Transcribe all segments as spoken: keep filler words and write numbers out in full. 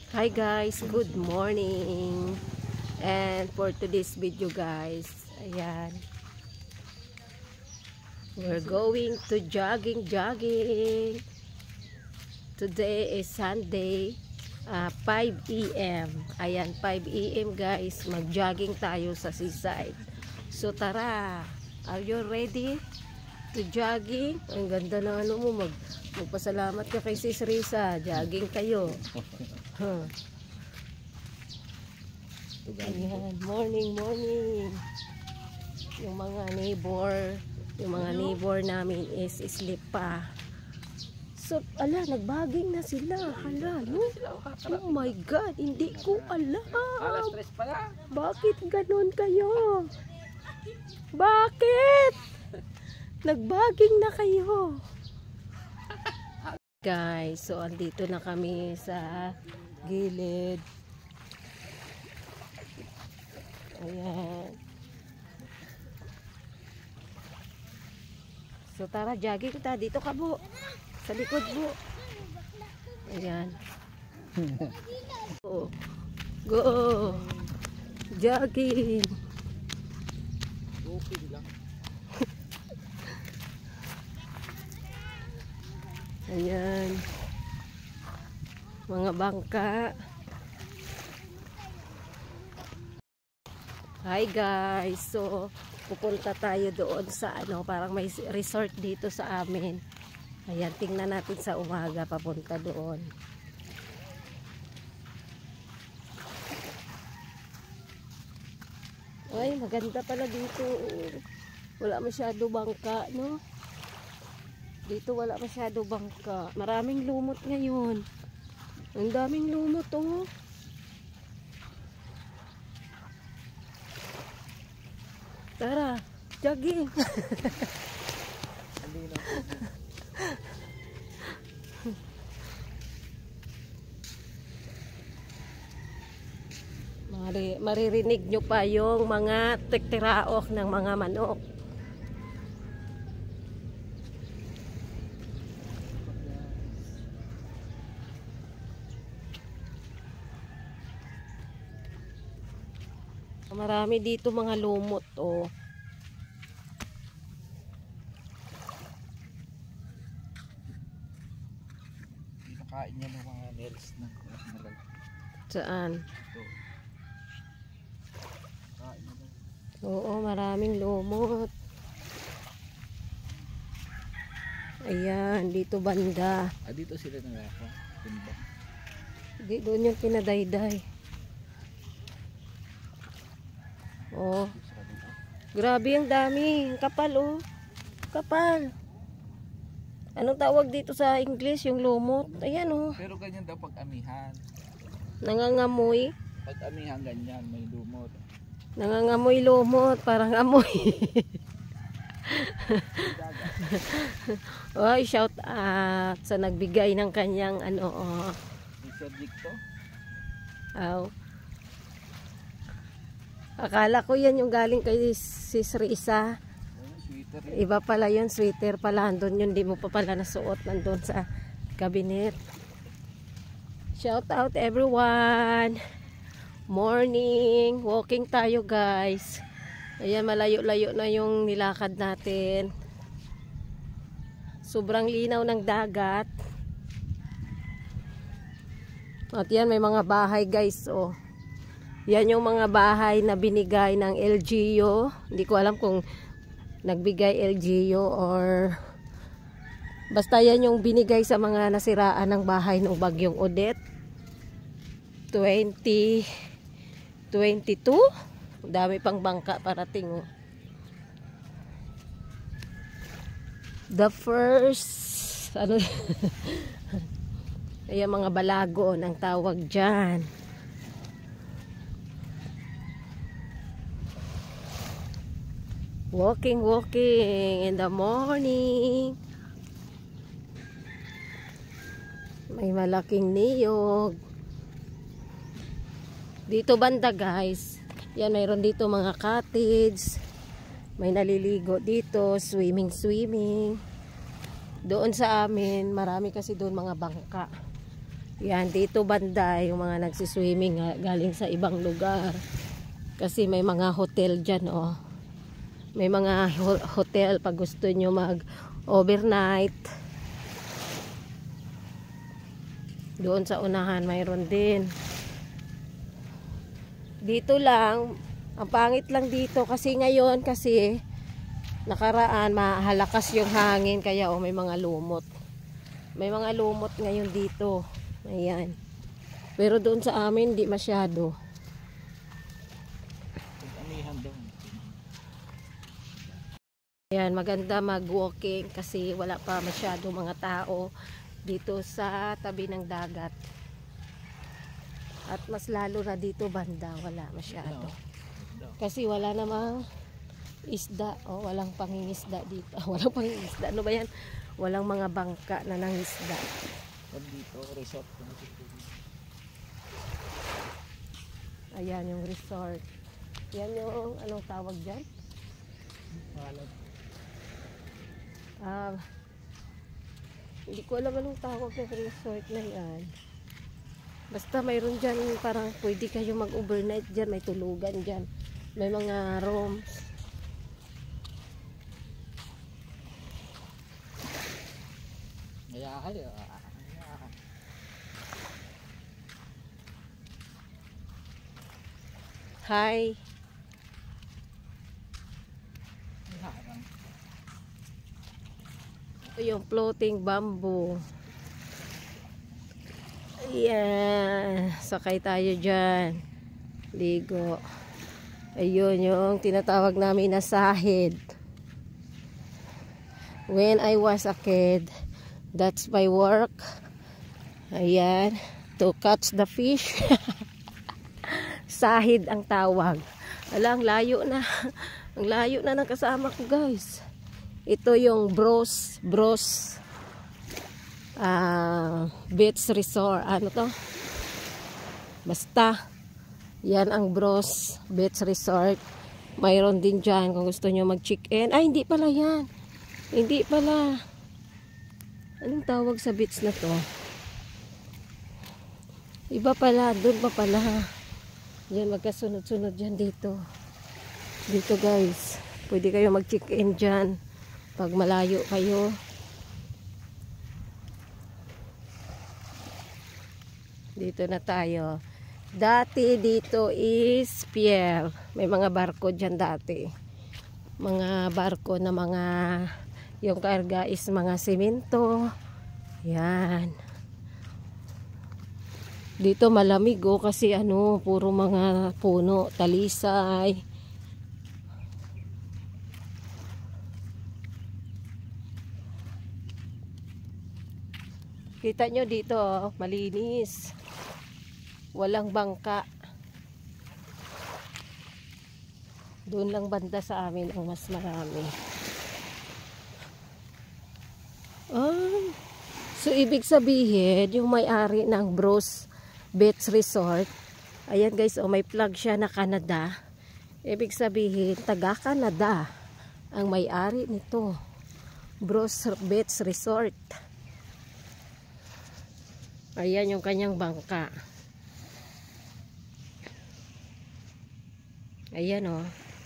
Hi guys, good morning. And for today's video guys, ayan, we're going to jogging jogging. Today is Sunday, uh, five A M Ayan, five A M guys, mag-jogging tayo sa seaside. So tara, are you ready to jogging? Ang ganda ng ano mo, mag magpasalamat ka kay Sis Risa. Jogging kayo. Huh. Ayan, morning, morning. Yung mga neighbor, yung mga neighbor namin is sleep pa. So, ala, nagbaging na sila. Hala, no? Oh my God, hindi ko alam. Bakit ganun kayo? Bakit? Nagbaging na kayo. Guys, so andito na kami sa gilid. Ayan. So tara, jogging ta. Dito ka, Bu. Sa likod, Bu. Ayan. Go. Go. Jogging. Okay lang. Ayan. Mga bangka. Hi guys. So, pupunta tayo doon sa ano, parang may resort dito sa amin. Ayan, tingnan natin sa umaga papunta doon. Ay, maganda pala dito. Wala masyado bangka, no? Dito wala masyado bangka. Maraming lumot ngayon. Ang daming lumot, oh. Tara, jogging. Mari, maririnig nyo pa yung mga tiktiraok ng mga manok. Marami dito mga lumot, oh. Nakain niya ng mga nails na nagal. Saan? Ito. Kain niya daw. Oo, maraming lumot. Ayan, dito banda. Ah, dito sila nangaka. Timbang. Di, doon yung pinadayday. Oh. Grabe ang dami. Kapal, oh. Kapal. Anong tawag dito sa English? Yung lumot. Ayan, oh. Pero ganyan daw pag amihan. Nangangamoy. Pag amihan ganyan, may lumot. Nangangamoy lumot. Parang amoy. Oy, shout out sa nagbigay ng kanyang ano, oh. Mister Dicto? Aw. Akala ko yan yung galing kay Sis Risa. Sweater. Iba pala yun, sweater pala. Andun yun, di mo pa pala nasuot. Nandun sa cabinet. Shout out everyone. Morning. Walking tayo guys. Ayan, malayo-layo na yung nilakad natin. Sobrang linaw ng dagat. At yan, may mga bahay guys, oh. Yan yung mga bahay na binigay ng L G U. Hindi ko alam kung nagbigay L G U or basta yan yung binigay sa mga nasiraan ng bahay ng bagyong Odette twenty twenty-two. Dami pang bangka parating, oh. The first ano ayan, mga balago ang tawag dyan. Walking, walking in the morning. May malaking niyog. Dito banda guys. Yan, mayroon dito mga cottage. May naliligo dito. Swimming, swimming. Doon sa amin, marami kasi doon mga bangka. Yan, dito banda yung mga nagsiswimming nga, galing sa ibang lugar. Kasi may mga hotel dyan, oh. May mga ho- hotel pag gusto nyo mag overnight. Doon sa unahan mayroon din. Dito lang, ang pangit lang dito kasi ngayon kasi nakaraan mahalakas yung hangin kaya oh, may mga lumot. May mga lumot ngayon dito. Ayan. Pero doon sa amin di masyado. Amihan daw. Ayan, maganda mag-walking kasi wala pa masyado mga tao dito sa tabi ng dagat. At mas lalo na dito banda, wala masyado. Kasi wala namang isda, o oh, walang pangingisda dito. Walang pangingisda, ano ba yan? Walang mga bangka na nangisda. Dito, resort. Ayan yung resort. Yan yung, anong tawag dyan? Ah, hindi ko alam anong tawag ng resort na yan. Basta mayroon dyan, parang pwede kayo mag-overnight dyan. May tulugan dyan. May mga rooms. Kaya kayo. Hi. Ito yung floating bamboo. Ayan. Sakay tayo dyan. Ligo. Ayun yung tinatawag namin na sahid. When I was a kid, that's my work. Ayan. To catch the fish. Sahid ang tawag. Alang, layo na. Ang layo na ng kasama ko, guys. Ito yung Bros, Bros uh, Beach Resort. Ano to? Basta. Yan ang Bros Beach Resort. Mayroon din dyan kung gusto nyo mag-check-in. Ay, hindi pala yan. Hindi pala. Anong tawag sa beach na to? Iba pala. Doon pa pala. Yan, magkasunod-sunod dyan dito. Dito, guys. Pwede kayo mag-check-in dyan. Pag malayo kayo. Dito na tayo. Dati dito is pier. May mga barko dyan dati. Mga barko na mga, yung karga is mga simento. Yan. Dito malamig oh, kasi ano, puro mga puno, talisay. Kita nyo dito, oh, malinis. Walang bangka. Doon lang banda sa amin ang mas marami. Ah, so ibig sabihin, yung may-ari ng Bros Beach Resort, ayan guys, oh, may flag siya na Canada. Ibig sabihin, taga Canada ang may-ari nito. Bros Beach Resort. Ayan yung kanyang bangka. Ayan oh.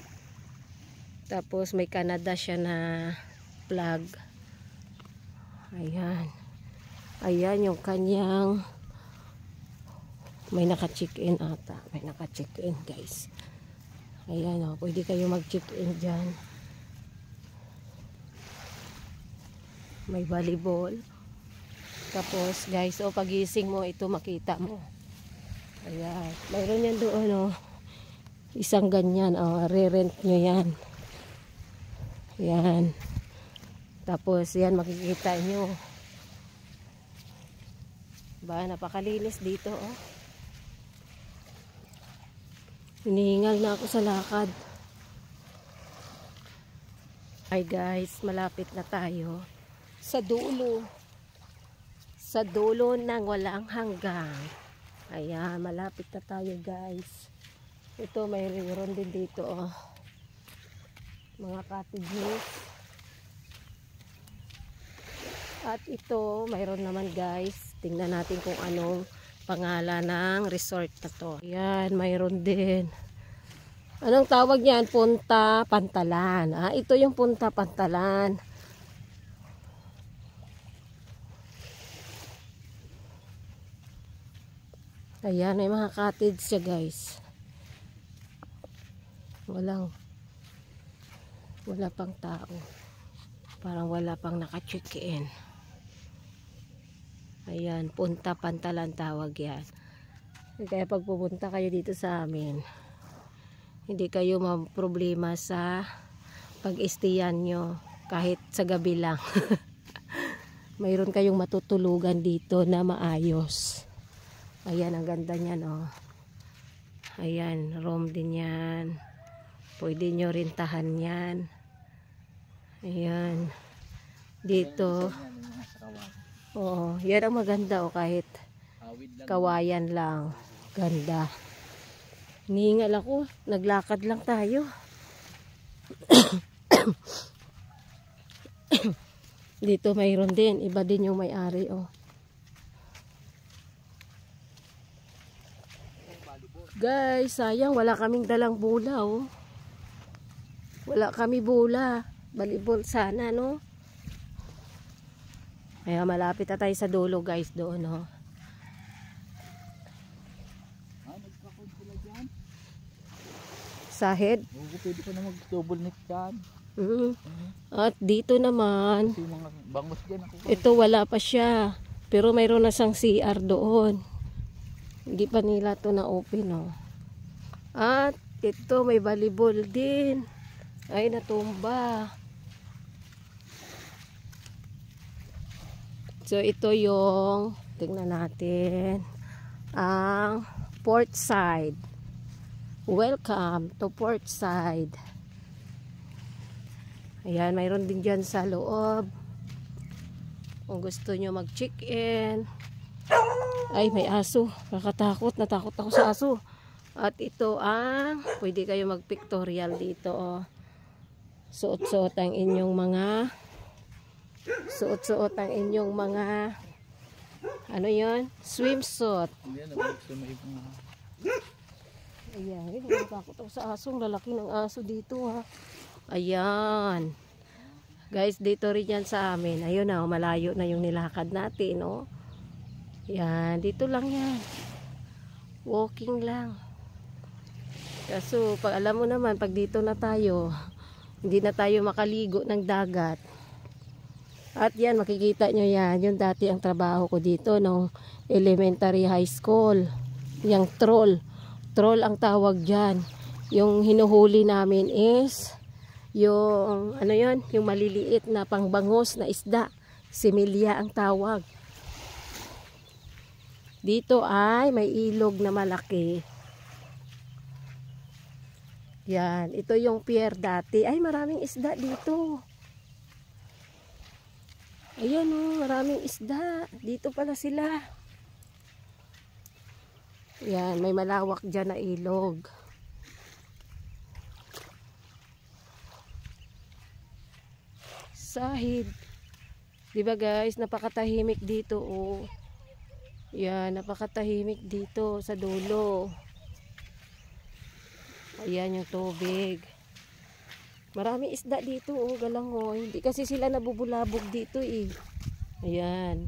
Tapos may Canada siya na flag. Ayan. Ayan yung kanyang, may naka-check-in ata. May naka-check-in, guys. Ayan o. Pwede kayo mag-check-in dyan. May volleyball. Tapos, guys, o pagising mo, ito makita mo. Ayan. Mayroon yan doon o. Isang ganyan o. Re-rent nyo yan. Ayan. Tapos, yan makikita nyo. Ba, napakalinis dito oh. Hinihingal na ako sa lakad. Hi guys, malapit na tayo sa dulo. Sa dulo ng walang hanggang. Ayan, malapit na tayo guys. Ito, mayroon din dito oh. Mga cottages. At ito, mayroon naman guys, Tingnan natin kung anong pangalan ng resort na to. Ayan, mayroon din. Anong tawag niyan? Punta Pantalan. Ah, ito yung Punta Pantalan. Ayan, may mga cottage siya guys. Walang, wala pang tao. Parang wala pang naka-check-in. Ayan, Punta Pantalan tawag yan. Kaya pag pupunta kayo dito sa amin, hindi kayo ma-problema sa pag-istayan nyo kahit sa gabi lang. Mayroon kayong matutulugan dito na maayos. Ayan, ang ganda niyan, oh. Ayan, room din yan. Pwede nyo rintahan yan. Ayan. Dito. Oo, yan ang maganda, oh, kahit kawayan lang. Ganda. Hiningal ako. Naglakad lang tayo. Dito mayroon din. Iba din yung may-ari, oh. Guys, sayang wala kaming dalang bola, oh. Wala kami bola. Volleyball sana, no? Kaya malapit na tayo sa dulo, guys, doon, oh. Ah, nagkakon sila dyan? Sahid? Oo, pwede ka na mag-double net dyan. Mm. At dito naman, Kasi mga bangos dyan ako. ito wala pa siya. Pero mayroon na siyang C R doon. Hindi pa nila to na open, oh. At ito may volleyball din. Ay, natumba. So ito yung tingnan natin ang Portside. Welcome to Portside. Ayan, mayroon din dyan sa loob. Kung gusto nyo mag-check-in. Ay, may aso. Kakatakot. Natakot ako sa aso. At ito ang, pwede kayo mag-pictorial dito, oh. Suot-suot ang inyong mga, suot-suot ang inyong mga, ano yon? Swimsuit. Ayan, nabuksan mo ibang mga. Ayan, eh, natakot ako sa asong. Lalaki ng aso dito, ha. Ayan. Guys, dito rin yan sa amin. Ayun na, oh, malayo na yung nilakad natin, oh. Yan, dito lang yan. Walking lang. Kaso, pag alam mo naman, pag dito na tayo, hindi na tayo makaligo ng dagat. At yan, makikita nyo yan. Yung dati ang trabaho ko dito nung elementary high school. Yung troll. Troll ang tawag dyan. Yung hinuhuli namin is yung, ano yun, yung maliliit na pangbangos na isda. Similya ang tawag. Dito ay may ilog na malaki. Yan, ito yung pier dati. Ay, maraming isda dito. Ayan, oh, maraming isda. Dito pala sila. Yan, may malawak dyan na ilog. Sahid. Diba guys, napakatahimik dito, oh. Yan, napakatahimik dito sa dulo. Ayan yung tubig. Marami isda dito, oh, galangoy. Hindi kasi sila nabubulabog dito, eh. Ayan.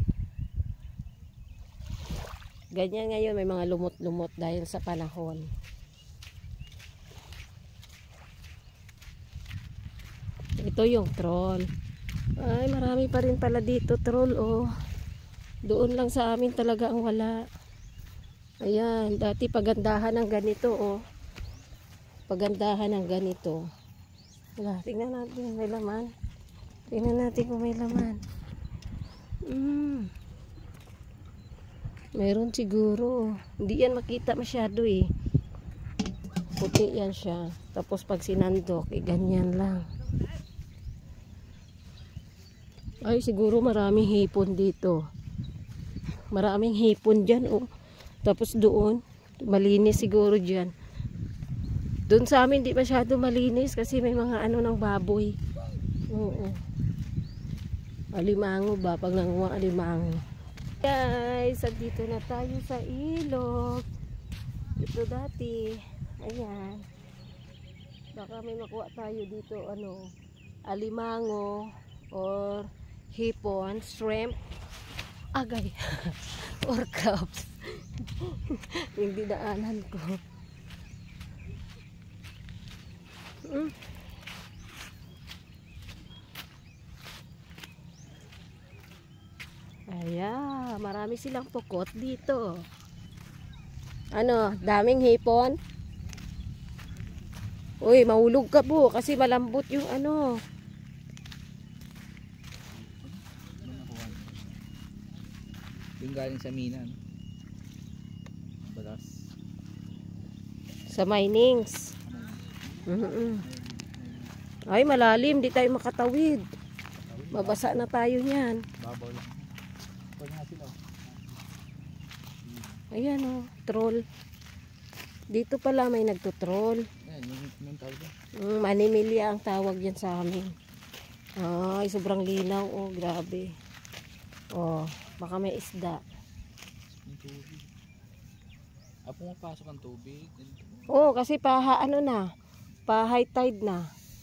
Ganyan ngayon, may mga lumot-lumot dahil sa panahon. Ito yung troll. Ay, marami pa rin pala dito, troll, oh. Doon lang sa amin talaga ang wala. Ayan, dati pagandahan ng ganito, oh. Pagandahan ng ganito. Wala, tingnan natin may laman. Tingnan natin kung may laman. Mm. Meron siguro. Hindi yan makita masyado, eh. Puti yan siya. Tapos pag sinandok, eh, ganyan lang. Ay, siguro maraming hipon dito. Maraming hipon dyan, oh. Tapos doon, malinis siguro dyan. Doon sa amin, di masyado malinis kasi may mga ano ng baboy. Oo. Alimango ba? Pag nanguha alimango. Guys, andito na tayo sa ilog. Ito dati. Ayan. Baka may makuha tayo dito, ano, alimango or hipon, shrimp, agay, or crabs. Yung dinaanan ko. Hmm. Ayan, marami silang pukot dito. Ano, daming hipon. Uy, mahulog ka po kasi malambot yung ano. Yung galing sa mina, no? Balas. Sa minings. Mm-mm. Ay, malalim, di tayo makatawid. Mabasa na tayo niyan. Babaw lang. Pwede nga sila. Ayan o, oh, troll. Dito pala may nagtutroll. Ayan, yung, yung tawag ba? Mm, manimilya ang tawag yan sa amin. Ay, sobrang linaw. Oh, grabe. Oh, baka may isda. Yung tubig. Ah, pumapasok ang tubig. Oh, kasi paha, ano na, pa high tide na.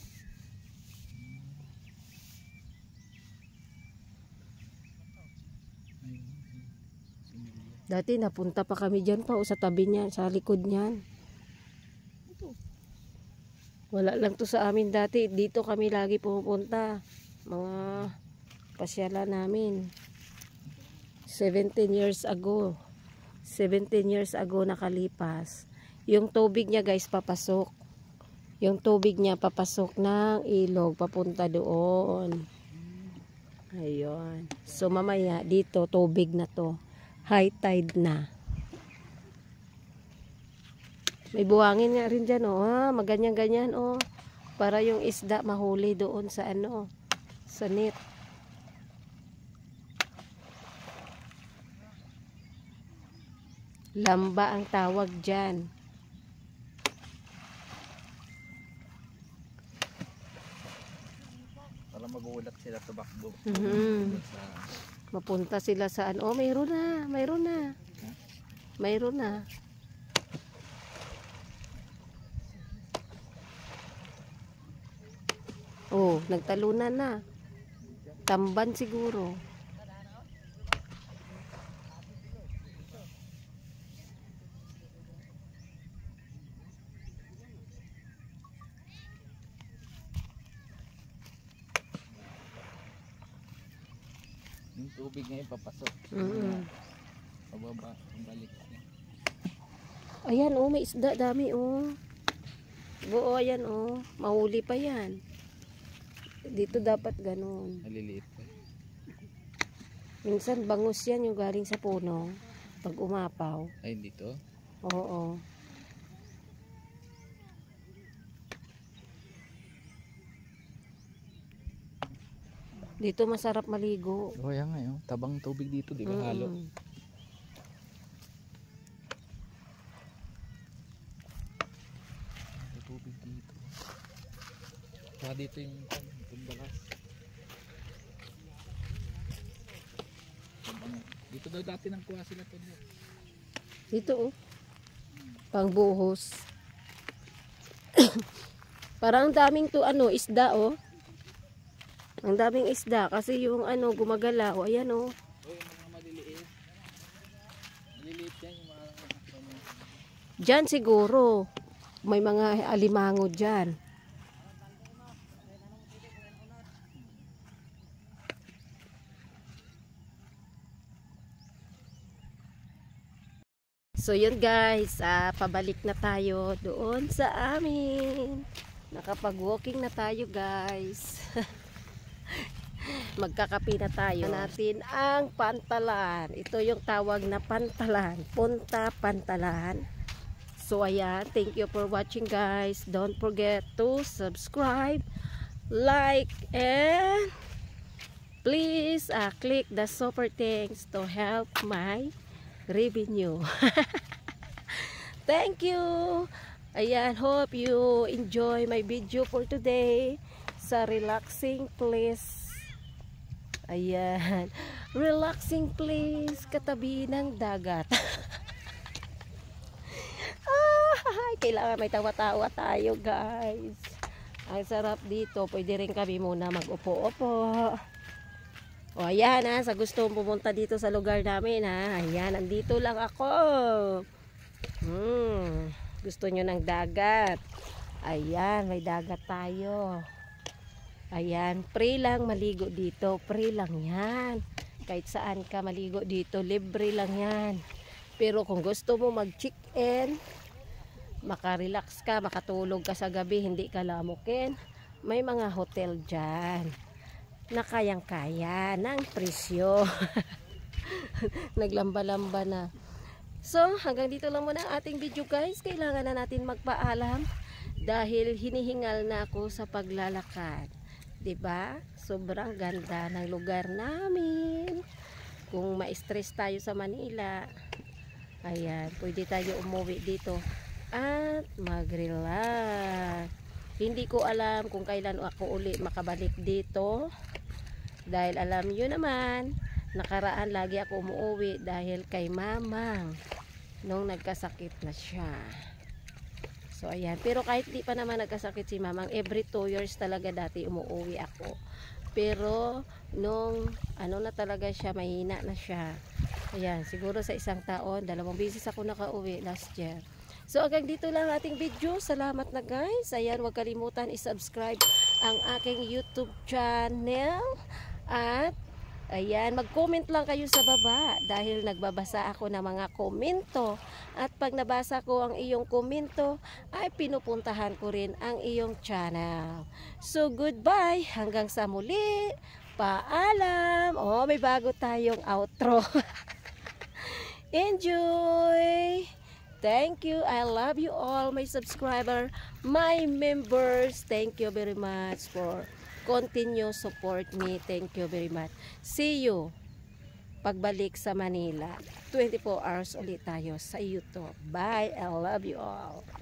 Dati napunta pa kami dyan pa o sa tabi niyan, sa likod niyan. Wala lang to sa amin dati. Dito kami lagi pumupunta. Mga pasyala namin. seventeen years ago. seventeen years ago nakalipas. Yung tubig niya guys papasok. Yung tubig niya papasok ng ilog. Papunta doon. Ayun. So mamaya dito tubig na to. High tide na. May buhangin nga rin dyan, oh. Ah, maganyan-ganyan, oh. Para yung isda mahuli doon sa ano, sa net. Lamba ang tawag dyan. Para magulat sila sa bakbo. Mm-hmm. Mapunta sila sa ano. Oh, mayroon na. Mayroon na. Mayroon na. Oh, nagtalunan na. Tamban siguro. Yung tubig ngayon papasok. Mm-hmm. Pababa, balik. Ayan, oh, may isda. Dami, oh. Buo, ayan, oh. Mahuli pa yan. Dito dapat ganun. Maliliit pa. Minsan bangus yan yung galing sa puno. Pag umapaw. Ay, dito? Oo. Dito masarap maligo. Oh, yan nga yun. Tabang tubig dito, di ba? Mm-mm. Halo. May tubig dito. Saka dito yung yung balas. Dito daw dati nang kuha sila to. Dito, oh. Pangbuhos. Parang daming to ano, isda, oh. Ang daming isda kasi yung ano gumagala, oh, ayan, oh. Oh, yung mga maliliit. Maliliit yan yung mga Diyan siguro may mga alimango diyan. So yun guys, ah, pabalik na tayo doon sa amin. Nakapag-walking na tayo guys. Magkakape na tayo. Natin ang pantalan. Ito yung tawag na pantalan. Punta Pantalan. So ayan, thank you for watching guys. Don't forget to subscribe, like, and please uh, click the super thanks to help my revenue. Thank you. Ayan, hope you enjoy my video for today sa relaxing place. Ayan. Relaxing place, katabi ng dagat. Ah, kailangan may tawa-tawa tayo, guys. Ang sarap dito. Pwede rin kami muna mag-upo-upo. O ayan ha, sa gusto mong pumunta dito sa lugar namin ha. Ayan, andito lang ako. Hmm, gusto nyo ng dagat. Ayan, may dagat tayo. Ayan, free lang maligo dito. Free lang yan. Kahit saan ka maligo dito, libre lang yan. Pero kung gusto mo mag-check-in, makarelax ka, makatulog ka sa gabi, hindi ka lamukin, may mga hotel dyan na kayang-kaya ng presyo. Naglamba-lamba na. So, hanggang dito lang muna ang ating video, guys. Kailangan na natin magpaalam dahil hinihingal na ako sa paglalakad. 'Di ba? Sobrang ganda ng lugar namin. Kung ma-stress tayo sa Manila, ayan, pwede tayo umuwi dito at mag-relax. Hindi ko alam kung kailan ako uli makabalik dito. Dahil alam nyo naman, nakaraan lagi ako umuwi dahil kay mamang nung nagkasakit na siya. So ayan, pero kahit di pa naman nagkasakit si mamang, every two years talaga dati umuwi ako. Pero nung ano na talaga siya, mahina na siya. Ayan, siguro sa isang taon, dalawang beses ako nakauwi last year. So hanggang dito lang ating video. Salamat na, guys. Ayan, huwag kalimutan i-subscribe ang aking YouTube channel. At ayan, mag-comment lang kayo sa baba dahil nagbabasa ako ng mga komento. At pag nabasa ko ang iyong komento, ay pinupuntahan ko rin ang iyong channel. So goodbye, hanggang sa muli. Paalam. Oh, may bago tayong outro. Enjoy. Thank you. I love you all, my subscriber, my members. Thank you very much for continue support me. Thank you very much. See you pagbalik sa Manila. twenty-four hours ulit tayo sa YouTube. Bye. I love you all.